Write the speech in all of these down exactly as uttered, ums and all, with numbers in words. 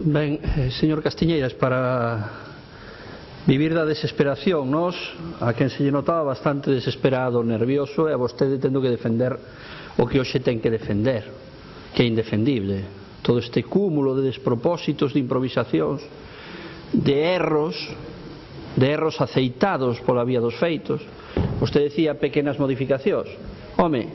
Ben, eh, señor Castiñeiras, para vivir da desesperación, nos, a quen se lle notaba bastante desesperado, nervioso, e a vostede tendo que defender o que hoxe ten que defender, que é indefendible. Todo este cúmulo de despropósitos, de improvisacións, de erros, de erros aceitados pola vía dos feitos. Vostede decía pequenas modificacións. Home,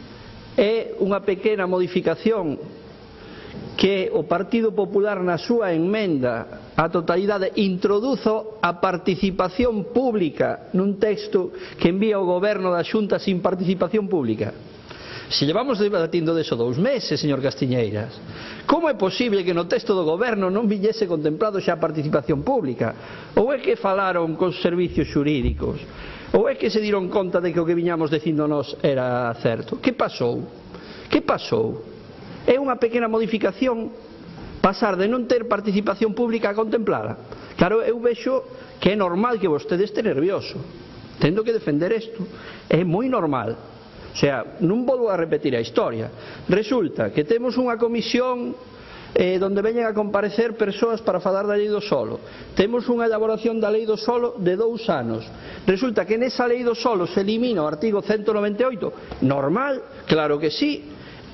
é unha pequena modificación que o Partido Popular na súa emenda á totalidade introduzo a participación pública nun texto que envía o Goberno da Xunta sin participación pública. Se llevamos debatindo deso dous meses, señor Castiñeiras, como é posible que no texto do Goberno non viñese contemplado xa a participación pública? Ou é que falaron cos servicios xurídicos? Ou é que se diron conta de que o que viñamos dicindo nós era certo? Que pasou? Que pasou? É unha pequena modificación pasar de non ter participación pública a contemplada. Claro, eu vexo que é normal que vostede este nervioso. Tendo que defender isto. É moi normal. O sea, non volvo a repetir a historia. Resulta que temos unha comisión eh, onde veñen a comparecer persoas para falar da lei do solo. Temos unha elaboración da lei do solo de dous anos. Resulta que nesa lei do solo se elimina o artigo ciento noventa e oito. Normal, claro que sí.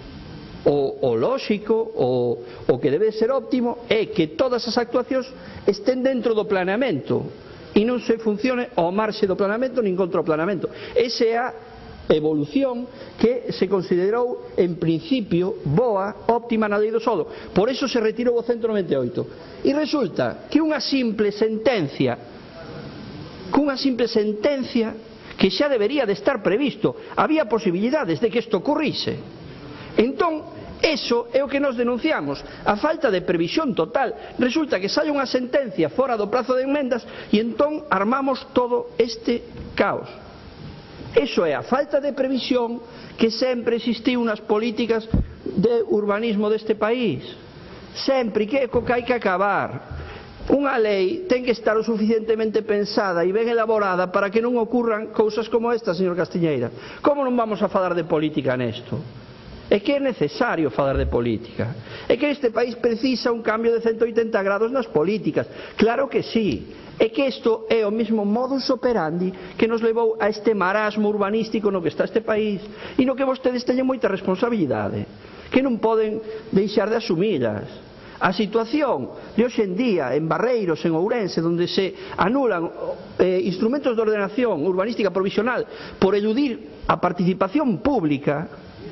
O, o lóxico, o, o que debe ser óptimo é que todas as actuacións estén dentro do planeamento e non se funcione ao marxe do planeamento nin contra o planeamento. Esa é a evolución que se considerou en principio boa, óptima na lei do solo. Por eso se retirou o ciento noventa e oito. E resulta que unha simple sentencia cunha simple sentencia que xa debería de estar previsto, había posibilidades de que isto ocurrise. Entón, eso é o que nos denunciamos, a falta de previsión total. Resulta que sale unha sentencia fora do prazo de enmendas e entón armamos todo este caos. Eso é a falta de previsión que sempre existiu nas políticas de urbanismo deste país. Sempre, que é co que hai que acabar. Unha lei ten que estar o suficientemente pensada e ben elaborada para que non ocurran cousas como esta, señor Castiñeira. Como non vamos a falar de política nesto? É que é necesario falar de política. É que este país precisa un cambio de ciento oitenta grados nas políticas. Claro que sí. É que isto é o mesmo modus operandi que nos levou a este marasmo urbanístico no que está este país e no que vostedes teñen moita responsabilidade, que non poden deixar de asumilas. A situación de hoxe en día en Barreiros, en Ourense, onde se anulan eh, instrumentos de ordenación urbanística provisional por eludir a participación pública,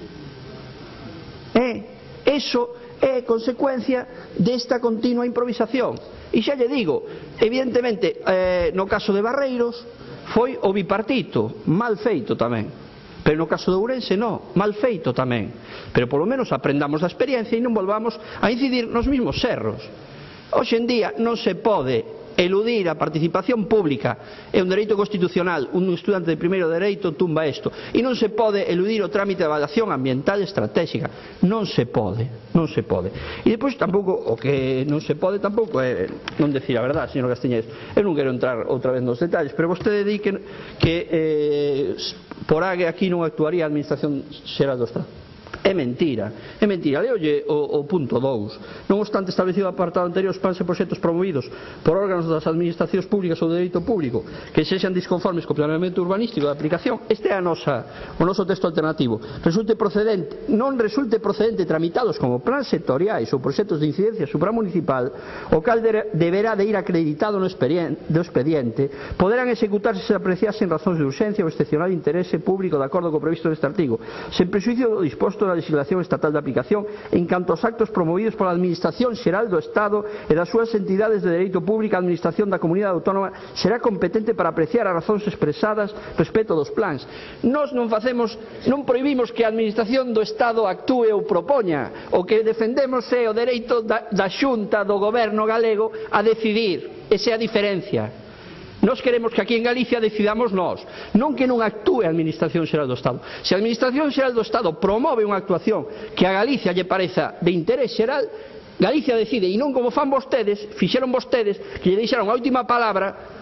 eh, eso é consecuencia desta continua improvisación. E xa lle digo, evidentemente, eh, no caso de Barreiros foi o bipartito, mal feito tamén. Pero no caso de Ourense non, mal feito tamén. Pero polo menos aprendamos da experiencia e non volvamos a incidir nos mesmos erros. Hoxe en día non se pode eludir a participación pública, é un dereito constitucional, un estudante de primeiro dereito tumba isto, e non se pode eludir o trámite de avaliación ambiental estratégica, non se pode, non se pode. E depois tampouco, o que non se pode tampouco é non decir a verdade, señor Castiñeiras. Eu non quero entrar outra vez nos detalles, pero vostede di que, que eh, por ague aquí non actuaría a Administración Xeral do Estado. É mentira, é mentira. Leolle o, o punto dous. Non obstante establecido o apartado anterior, os plans e proxectos promovidos por órganos das administracións públicas ou de dereito público que sexan disconformes co planeamento urbanístico de aplicación, este é a nosa, o noso texto alternativo. Resulte procedente, non resulte procedente tramitados como plans sectoriais ou proxectos de incidencia supramunicipal, o cal de, deberá de ir acreditado no expediente, do expediente, poderán executarse se apreciasen razóns de urxencia ou excepcional interese público de acordo co previsto neste artigo, sen prexuízo do disposto da legislación estatal de aplicación en canto aos actos promovidos pola Administración Xeral do Estado e das súas entidades de dereito público. A Administración da Comunidade Autónoma será competente para apreciar as razóns expresadas respecto dos plans. Nós non facemos, non prohibimos que a Administración do Estado actúe ou propoña. O que defendemos é o dereito da, da Xunta do Goberno galego a decidir. Esa é a diferencia. Nós queremos que aquí en Galicia decidamos nós, non que non actúe a Administración Xeral do Estado. Se a Administración Xeral do Estado promove unha actuación que a Galicia lle pareza de interés xeral, Galicia decide, e non como fan vostedes, fixeron vostedes, que lle deixaron a última palabra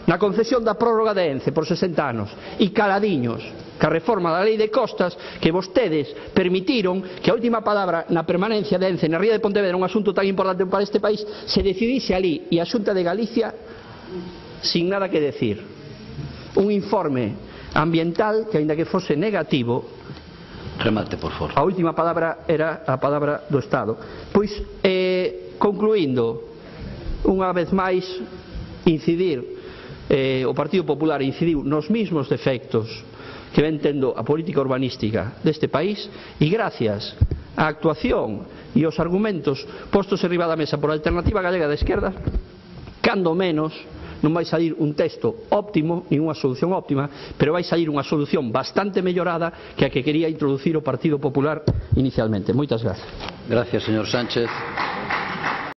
na concesión da prórroga de Ence por sesenta anos e caladiños que a reforma da lei de costas que vostedes permitiron que a última palabra na permanencia de Ence na ría de Pontevedra, un asunto tan importante para este país, se decidise ali e a Xunta de Galicia sin nada que decir. Un informe ambiental que, aínda que fose negativo, remate, por favor. A última palabra era a palabra do Estado. Pois, eh, concluindo, unha vez máis, incidir, eh, o Partido Popular incidiu nos mismos defectos que ven tendo a política urbanística deste país e gracias á actuación e aos argumentos postos enriba da mesa por a Alternativa Galega de Esquerda, cando menos non vai salir un texto óptimo nin unha solución óptima, pero vai salir unha solución bastante mellorada que a que quería introducir o Partido Popular inicialmente. Moitas gracias. Gracias, señor Sánchez.